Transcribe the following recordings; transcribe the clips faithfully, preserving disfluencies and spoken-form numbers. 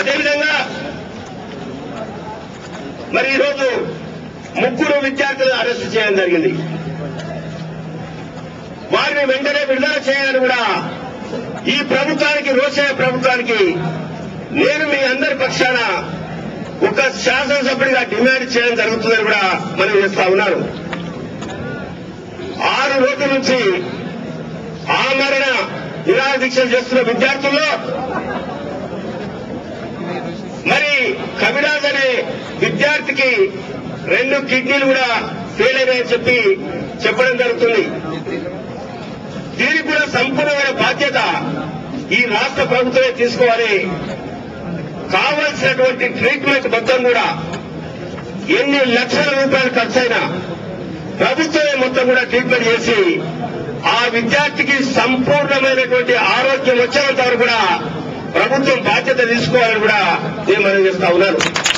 అదేవిధంగా మరి ఈరోజు ముగ్గురు విద్యార్థులను అరెస్టు చేయడం జరిగింది. వారిని వెంటనే విడుదల చేయాలని కూడా ఈ ప్రభుత్వానికి, రోషయ్య ప్రభుత్వానికి నేను మీ అందరి పక్షాన ఒక శాసనసభ్యుడిగా డిమాండ్ చేయడం జరుగుతుందని కూడా మనం చేస్తా ఉన్నారు. ఆరు రోజుల నుంచి ఆమరణ నిరాహార దీక్షలు చేస్తున్న విద్యార్థుల్లో మరి కవిరాజ్ అనే విద్యార్థికి రెండు కిడ్నీలు కూడా ఫెయిల్ అయినాయని చెప్పి చెప్పడం జరుగుతుంది. దీనికి కూడా సంపూర్ణమైన బాధ్యత ఈ రాష్ట్ర ప్రభుత్వమే తీసుకోవాలి. కావలసినటువంటి ట్రీట్మెంట్ మొత్తం కూడా ఎన్ని లక్షల రూపాయలు ఖర్చైనా ప్రభుత్వమే మొత్తం కూడా ట్రీట్మెంట్ చేసి ఆ విద్యార్థికి సంపూర్ణమైనటువంటి ఆరోగ్యం వచ్చేంత వరకు కూడా ప్రభుత్వం బాధ్యత తీసుకోవాలని కూడా నేను మనం చేస్తా ఉన్నాను.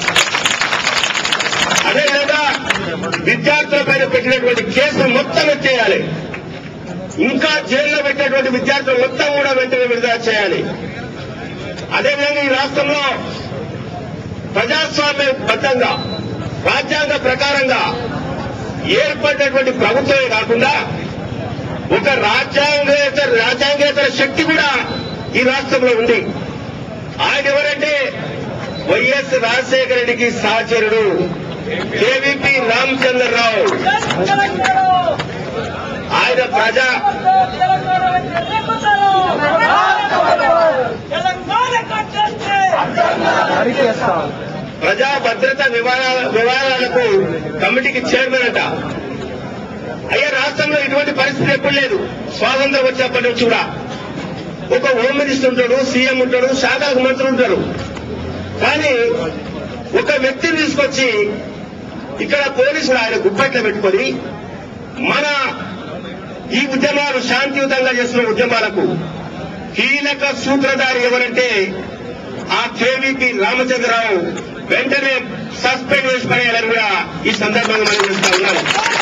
అదేవిధంగా విద్యార్థులపైన పెట్టినటువంటి కేసులు మొత్తం ఎత్తేయాలి. ఇంకా జైల్లో పెట్టినటువంటి విద్యార్థులు మొత్తం కూడా వెంటనే విడుదల చేయాలి. అదేవిధంగా ఈ రాష్ట్రంలో ప్రజాస్వామ్యబద్ధంగా రాజ్యాంగ ప్రకారంగా ఏర్పడినటువంటి ప్రభుత్వమే కాకుండా ఒక రాజ్యాంగేతర రాజ్యాంగేతర శక్తి కూడా ఈ రాష్ట్రంలో ఉంది. ఆయన ఎవరంటే వైఎస్ రాజశేఖర రెడ్డికి సహచరుడు కేవీపీ రామచంద్రరావు. ఆయన ప్రజా ప్రజా భద్రత వివాదాలకు కమిటీకి చైర్మన్ అంట. అయ్యా, రాష్ట్రంలో ఇటువంటి పరిస్థితి ఎప్పుడు లేదు. స్వాతంత్రం వచ్చేప్పటి నుంచి కూడా ఒక హోమ్ మినిస్టర్ ఉంటాడు, సీఎం ఉంటాడు, శాఖకు మంత్రులు ఉంటారు. కానీ ఒక వ్యక్తిని తీసుకొచ్చి ఇక్కడ పోలీసులు ఆయన గుప్పెట్లో పెట్టుకొని మన ఈ ఉద్యమాలు శాంతియుతంగా చేస్తున్న ఉద్యమాలకు కీలక సూత్రధారి ఎవరంటే ఆ కేవీపీ రామచంద్రరావు వెంటనే సస్పెండ్ చేసి పడేయాలని కూడా ఈ సందర్భంగా మనం చేస్తా ఉన్నాం.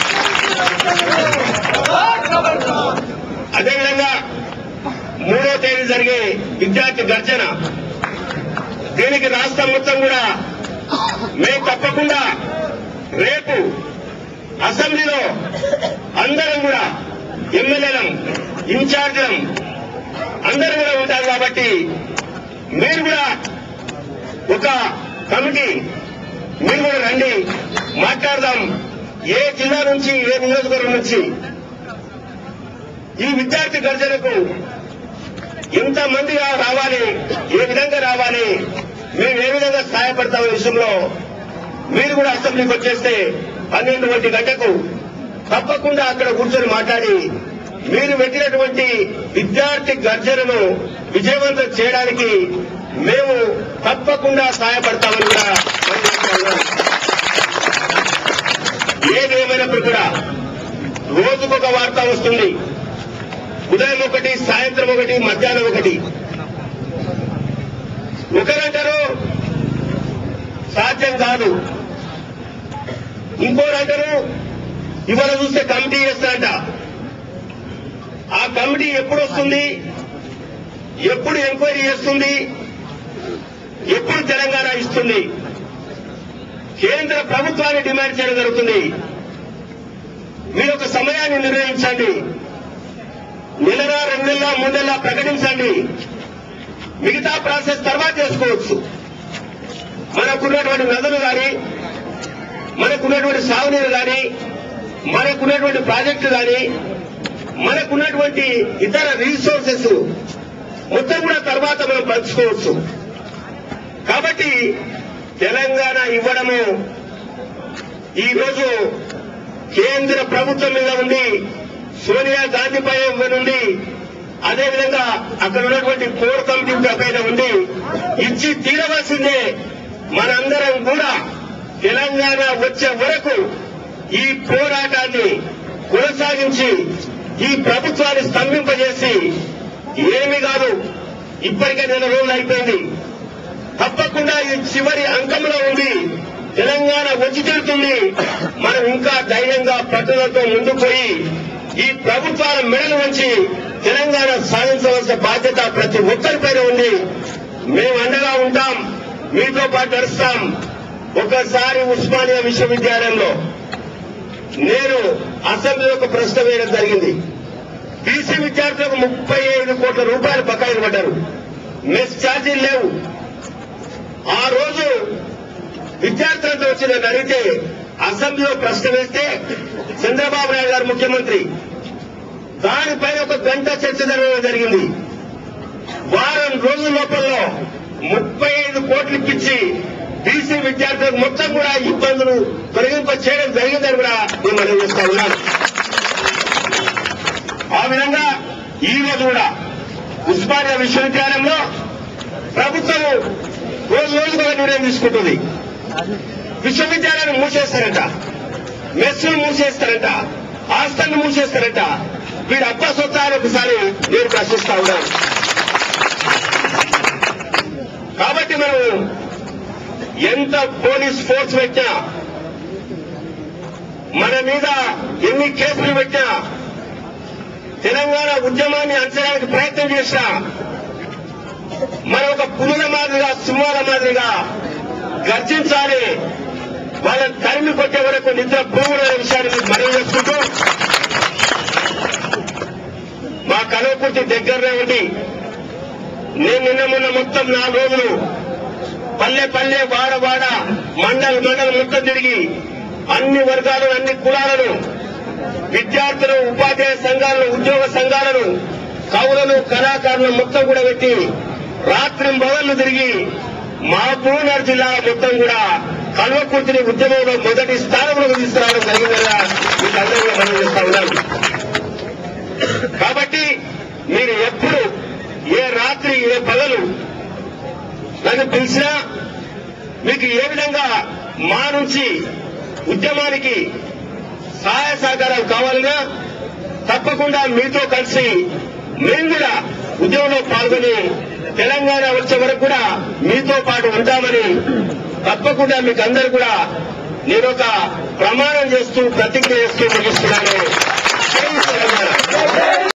అదేవిధంగా మూడో తేదీ జరిగే విద్యార్థి గర్జన, దీనికి రాష్ట్రం మొత్తం కూడా మేము తప్పకుండా రేపు అసెంబ్లీలో అందరం కూడా ఎమ్మెల్యేలం, ఇన్ఛార్జీలం అందరూ కూడా ఉంటారు. కాబట్టి మీరు కూడా ఒక కమిటీ మీరు కూడా రండి, మాట్లాడదాం. ఏ జిల్లా నుంచి, ఏ నియోజకవర్గం నుంచి ఈ విద్యార్థి గర్జనకు ఎంతమంది రావాలి, ఏ విధంగా రావాలి, మేము ఏ విధంగా సహాయపడతాం విషయంలో మీరు కూడా అసెంబ్లీకి వచ్చేస్తే పన్నెండు ఒంటి గంటకు తప్పకుండా అక్కడ కూర్చొని మాట్లాడి మీరు పెట్టినటువంటి విద్యార్థి గర్జనను విజయవంతం చేయడానికి మేము తప్పకుండా సహాయపడతామని కూడా ఏదేమైనప్పుడు కూడా రోజుకొక వార్త వస్తుంది. ఉదయం ఒకటి, సాయంత్రం ఒకటి, మధ్యాహ్నం ఒకటి. ఒకరంటారు సాధ్యం కాదు, ఇంకోరంటారు ఇవాళ చూస్తే కమిటీ చేస్తారంట. ఆ కమిటీ ఎప్పుడు వస్తుంది, ఎప్పుడు ఎంక్వైరీ చేస్తుంది, ఎప్పుడు తెలంగాణ ఇస్తుంది? కేంద్ర ప్రభుత్వాన్ని డిమాండ్ చేయడం జరుగుతుంది. మీరు ఒక సమయాన్ని నిర్ణయించండి, నెలలా, రెండు నెలల, మూడు నెలల ప్రకటించండి. మిగతా ప్రాసెస్ తర్వాత చేసుకోవచ్చు. మనకున్నటువంటి నదులు కానీ, మనకున్నటువంటి సాగునీరు కానీ, మనకున్నటువంటి ప్రాజెక్టులు కానీ, మనకున్నటువంటి ఇతర రీసోర్సెస్ మొత్తం కూడా తర్వాత మనం పంచుకోవచ్చు. కాబట్టి తెలంగాణ ఇవ్వడము ఈరోజు కేంద్ర ప్రభుత్వం మీద ఉంది, సోనియా గాంధీ పై ఉంది, అదేవిధంగా అక్కడ ఉన్నటువంటి కోర్ కమిటీ పైన ఉంది. ఇచ్చి తీరవలసిందే. మనందరం కూడా తెలంగాణ వచ్చే వరకు ఈ పోరాటాన్ని కొనసాగించి ఈ ప్రభుత్వాన్ని స్తంభింపజేసి, ఏమి కాదు ఇప్పటికే నెల రోజులు అయిపోయింది, తప్పకుండా ఈ చివరి అంకంలో ఉంది, తెలంగాణ వచ్చి తీరుతుంది. మనం ఇంకా ధైర్యంగా పట్టుదలతో ముందుకు పోయి ఈ ప్రభుత్వాల మెడలు వంచి తెలంగాణ సాధించవలసిన బాధ్యత ప్రతి ఒక్కరిపైన ఉంది. మేము అండగా ఉంటాం. మీతో పాటు నడుస్తాం. ఒకసారి ఉస్మానియా విశ్వవిద్యాలయంలో నేను అసెంబ్లీలో ఒక ప్రశ్న వేయడం జరిగింది. బీసీ విద్యార్థులకు ముప్పై ఐదు కోట్ల రూపాయలు బకాయిలు పడ్డారు. మెస్ ఛార్జీలు లేవు. ఆ రోజు విద్యార్థులతో వచ్చి నన్ను అడిగితే అసెంబ్లీలో ప్రశ్న వేస్తే చంద్రబాబు నాయుడు గారు ముఖ్యమంత్రి దానిపైన ఒక గంట చర్చ జరగడం జరిగింది. వారం రోజుల లోపల్లో ముప్పై ఐదు కోట్లు ఇప్పించి బీసీ విద్యార్థులకు మొత్తం కూడా ఇబ్బందులు తొలగింప చేయడం జరిగిందని కూడా నేను మనం చేస్తా ఉన్నాను. ఆ విధంగా ఈ రోజు కూడా ఉస్మానియా విశ్వవిద్యాలయంలో ప్రభుత్వం రోజు రోజుకు ఒక నిర్ణయం తీసుకుంటుంది. విశ్వవిద్యాలయాన్ని మూసేస్తారంట, మెస్సులు మూసేస్తారంట, హాస్టల్ని మూసేస్తారంట. వీడు అబ్బా సొత్తాన్ని ఒకసారి నేను ప్రశ్నిస్తా ఉన్నాను. కాబట్టి మనం ఎంత పోలీస్ ఫోర్స్ పెట్టినా, మన మీద ఎన్ని కేసులు పెట్టినా, తెలంగాణ ఉద్యమాన్ని అంచడానికి ప్రయత్నం చేసినా మనం ఒక పులుల మాదిరిగా సింహాల మాదిరిగా గర్జించాలి. వాళ్ళని తరిమి కొట్టే వరకు నిద్ర పోగులనే విషయాన్ని మనం చేసుకుంటూ మా కల్వకుర్తి దగ్గరనే ఉండి నేను నిన్న మొన్న మొత్తం నాలుగు రోజులు పల్లె పల్లె వాడ వాడ మండల మండలం మొత్తం తిరిగి అన్ని వర్గాలను అన్ని కులాలను విద్యార్థులు ఉపాధ్యాయ సంఘాలను ఉద్యోగ సంఘాలను కవులను కళాకారులను మొత్తం కూడా పెట్టి రాత్రి బదళ్లు తిరిగి మహబూబ్నగర్ జిల్లా మొత్తం కూడా కల్వకుర్తిని ఉద్యమంలో మొదటి స్థానంలోకి తీసుకురావడం జరిగిందలా మీకు అందరూ మనం చేస్తా ఉన్నాను. కాబట్టి మీరు ఎప్పుడు ఏ రాత్రి ఏ పగలు నన్ను పిలిచినా మీకు ఏ విధంగా మా నుంచి ఉద్యమానికి సహాయ సహకారాలు కావాలన్నా తప్పకుండా మీతో కలిసి మేము కూడా ఉద్యమంలో పాల్గొని తెలంగాణ వచ్చే వరకు కూడా మీతో పాటు ఉంటామని తప్పకుండా మీకు అందరూ కూడా నేను ఒక ప్రమాణం చేస్తూ ప్రతిజ్ఞ చేస్తూ ముగిస్తున్నాను.